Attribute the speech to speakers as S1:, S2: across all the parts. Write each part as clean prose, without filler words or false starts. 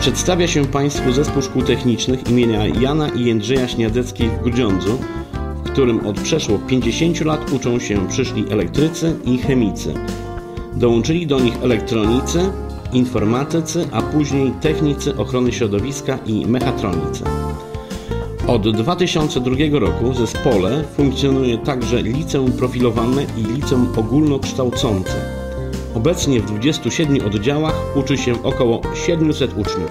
S1: Przedstawia się Państwu Zespół Szkół Technicznych imienia Jana i Jędrzeja Śniadeckich w Grudziądzu, w którym od przeszło 50 lat uczą się przyszli elektrycy i chemicy. Dołączyli do nich elektronicy, informatycy, a później technicy ochrony środowiska i mechatronicy. Od 2002 roku w zespole funkcjonuje także liceum profilowane i liceum ogólnokształcące. Obecnie w 27 oddziałach uczy się około 700 uczniów.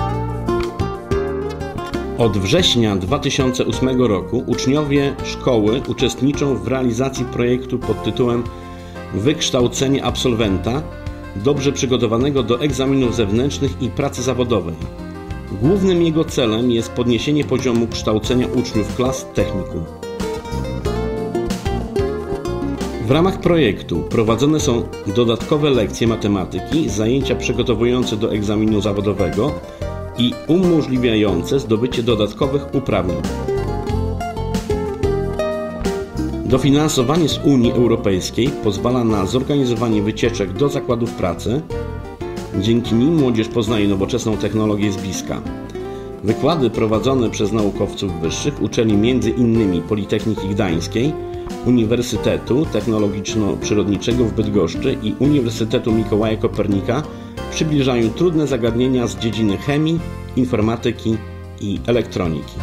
S1: Od września 2008 roku uczniowie szkoły uczestniczą w realizacji projektu pod tytułem Wykształcenie absolwenta dobrze przygotowanego do egzaminów zewnętrznych i pracy zawodowej. Głównym jego celem jest podniesienie poziomu kształcenia uczniów klas technikum. W ramach projektu prowadzone są dodatkowe lekcje matematyki, zajęcia przygotowujące do egzaminu zawodowego i umożliwiające zdobycie dodatkowych uprawnień. Dofinansowanie z Unii Europejskiej pozwala na zorganizowanie wycieczek do zakładów pracy. Dzięki nim młodzież poznaje nowoczesną technologię z bliska. Wykłady prowadzone przez naukowców wyższych uczelni m.in. Politechniki Gdańskiej, Uniwersytetu Technologiczno-Przyrodniczego w Bydgoszczy i Uniwersytetu Mikołaja Kopernika przybliżają trudne zagadnienia z dziedziny chemii, informatyki i elektroniki.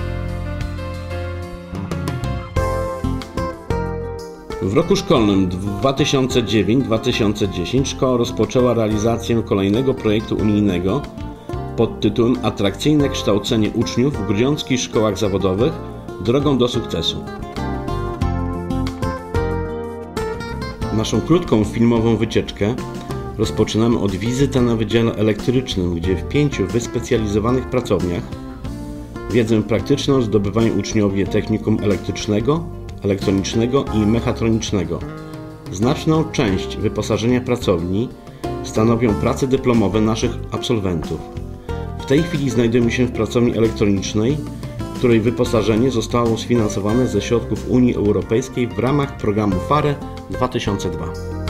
S1: W roku szkolnym 2009-2010 szkoła rozpoczęła realizację kolejnego projektu unijnego pod tytułem Atrakcyjne kształcenie uczniów w grudziąckich szkołach zawodowych drogą do sukcesu. Naszą krótką filmową wycieczkę rozpoczynamy od wizyty na Wydziale Elektrycznym, gdzie w 5 wyspecjalizowanych pracowniach wiedzę praktyczną zdobywają uczniowie technikum elektrycznego, elektronicznego i mechatronicznego. Znaczną część wyposażenia pracowni stanowią prace dyplomowe naszych absolwentów. W tej chwili znajdujemy się w pracowni elektronicznej, której wyposażenie zostało sfinansowane ze środków Unii Europejskiej w ramach programu FARE 2002.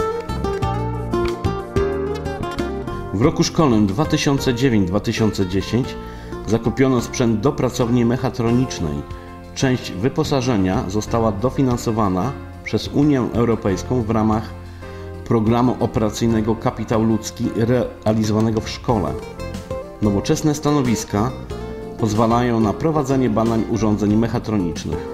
S1: W roku szkolnym 2009-2010 zakupiono sprzęt do pracowni mechatronicznej. Część wyposażenia została dofinansowana przez Unię Europejską w ramach programu operacyjnego Kapitał Ludzki realizowanego w szkole. Nowoczesne stanowiska pozwalają na prowadzenie badań urządzeń mechatronicznych.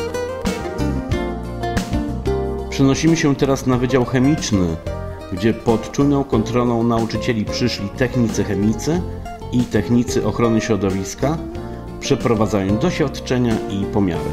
S1: Przenosimy się teraz na Wydział Chemiczny, gdzie pod czujną kontrolą nauczycieli przyszli technicy chemicy i technicy ochrony środowiska przeprowadzają doświadczenia i pomiary.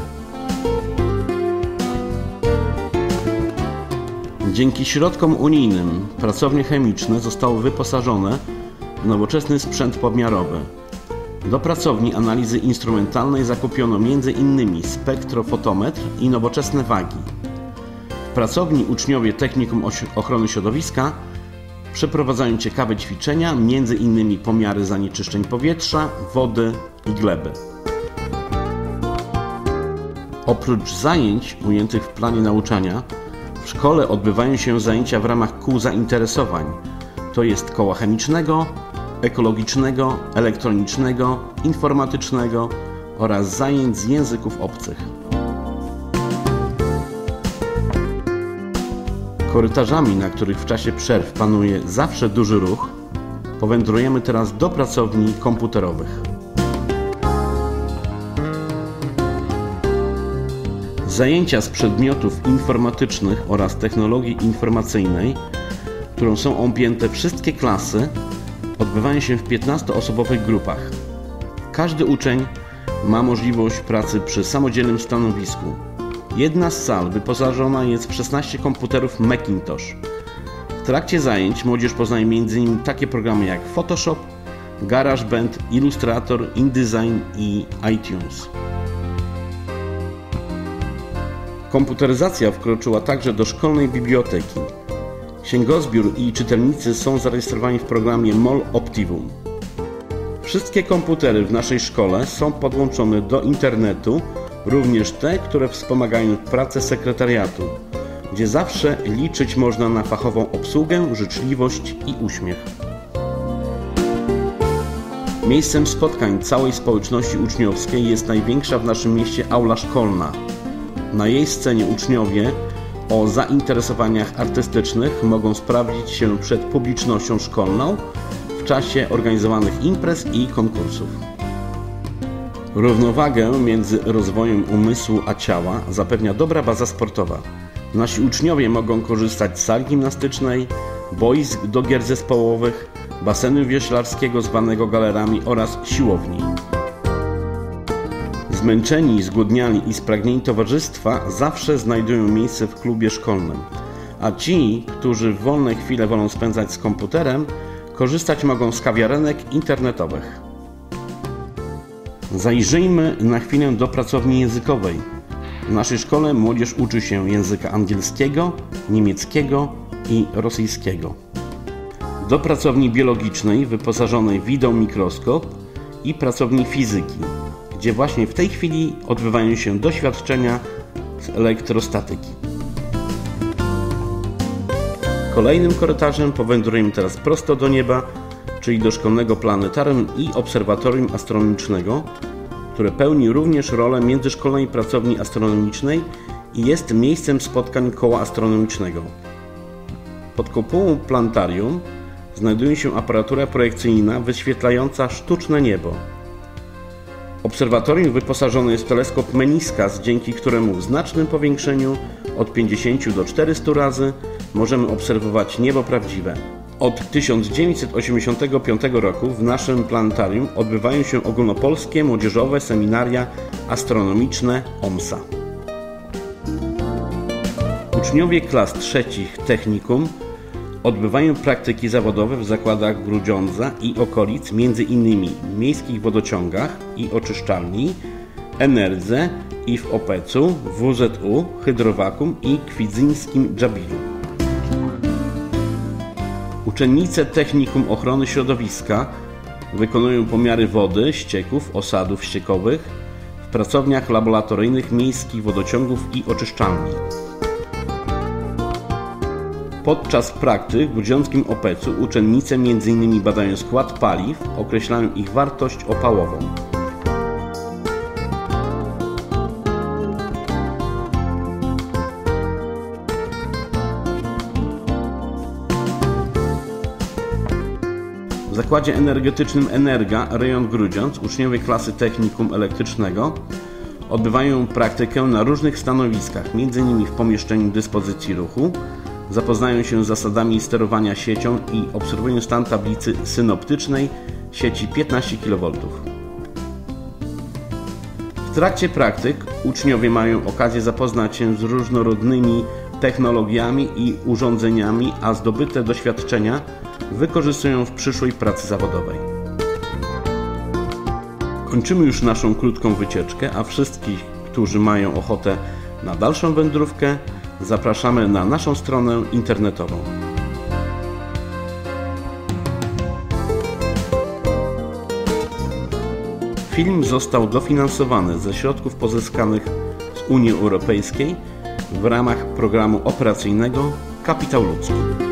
S1: Dzięki środkom unijnym pracownie chemiczne zostały wyposażone w nowoczesny sprzęt pomiarowy. Do pracowni analizy instrumentalnej zakupiono m.in. spektrofotometr i nowoczesne wagi. W pracowni uczniowie Technikum Ochrony Środowiska przeprowadzają ciekawe ćwiczenia, m.in. pomiary zanieczyszczeń powietrza, wody i gleby. Oprócz zajęć ujętych w planie nauczania, w szkole odbywają się zajęcia w ramach kół zainteresowań, to jest koła chemicznego, ekologicznego, elektronicznego, informatycznego oraz zajęć z języków obcych. Korytarzami, na których w czasie przerw panuje zawsze duży ruch, powędrujemy teraz do pracowni komputerowych. Zajęcia z przedmiotów informatycznych oraz technologii informacyjnej, którą są objęte wszystkie klasy, odbywają się w 15-osobowych grupach. Każdy uczeń ma możliwość pracy przy samodzielnym stanowisku. Jedna z sal wyposażona jest w 16 komputerów Macintosh. W trakcie zajęć młodzież poznaje m.in. takie programy jak Photoshop, GarageBand, Illustrator, InDesign i iTunes. Komputeryzacja wkroczyła także do szkolnej biblioteki. Księgozbiór i czytelnicy są zarejestrowani w programie MOL Optimum. Wszystkie komputery w naszej szkole są podłączone do internetu, również te, które wspomagają pracę sekretariatu, gdzie zawsze liczyć można na fachową obsługę, życzliwość i uśmiech. Miejscem spotkań całej społeczności uczniowskiej jest największa w naszym mieście aula szkolna. Na jej scenie uczniowie o zainteresowaniach artystycznych mogą sprawdzić się przed publicznością szkolną w czasie organizowanych imprez i konkursów. Równowagę między rozwojem umysłu a ciała zapewnia dobra baza sportowa. Nasi uczniowie mogą korzystać z sali gimnastycznej, boisk do gier zespołowych, basenu wioślarskiego zwanego galerami oraz siłowni. Zmęczeni, zgłodniali i spragnieni towarzystwa zawsze znajdują miejsce w klubie szkolnym, a ci, którzy w wolne chwile wolą spędzać z komputerem, korzystać mogą z kawiarenek internetowych. Zajrzyjmy na chwilę do pracowni językowej. W naszej szkole młodzież uczy się języka angielskiego, niemieckiego i rosyjskiego. Do pracowni biologicznej wyposażonej w wideomikroskop i pracowni fizyki, gdzie właśnie w tej chwili odbywają się doświadczenia z elektrostatyki. Kolejnym korytarzem powędrujemy teraz prosto do nieba, czyli do szkolnego planetarium i obserwatorium astronomicznego, które pełni również rolę międzyszkolnej pracowni astronomicznej i jest miejscem spotkań koła astronomicznego. Pod kopułą planetarium znajduje się aparatura projekcyjna wyświetlająca sztuczne niebo. Obserwatorium wyposażone jest w teleskop Meniscus, dzięki któremu w znacznym powiększeniu od 50 do 400 razy możemy obserwować niebo prawdziwe. Od 1985 roku w naszym planetarium odbywają się ogólnopolskie młodzieżowe seminaria astronomiczne OMSA. Uczniowie klas trzecich technikum odbywają praktyki zawodowe w zakładach Grudziądza i okolic, m.in. miejskich wodociągach i oczyszczalni, Enerdze i w Opecu, WZU, Hydrowakum i kwidzyńskim Dżabilu. Uczennice Technikum Ochrony Środowiska wykonują pomiary wody, ścieków, osadów ściekowych w pracowniach laboratoryjnych miejskich wodociągów i oczyszczalni. Podczas praktyk w grudziąckim Opecu uczennice m.in. badają skład paliw, określają ich wartość opałową. W zakładzie energetycznym Energa, rejon Grudziądz, uczniowie klasy technikum elektrycznego odbywają praktykę na różnych stanowiskach, m.in. w pomieszczeniu dyspozycji ruchu, zapoznają się z zasadami sterowania siecią i obserwują stan tablicy synoptycznej sieci 15 kV. W trakcie praktyk uczniowie mają okazję zapoznać się z różnorodnymi technologiami i urządzeniami, a zdobyte doświadczenia wykorzystują w przyszłej pracy zawodowej. Kończymy już naszą krótką wycieczkę, a wszystkich, którzy mają ochotę na dalszą wędrówkę, zapraszamy na naszą stronę internetową. Film został dofinansowany ze środków pozyskanych z Unii Europejskiej w ramach programu operacyjnego Kapitał Ludzki.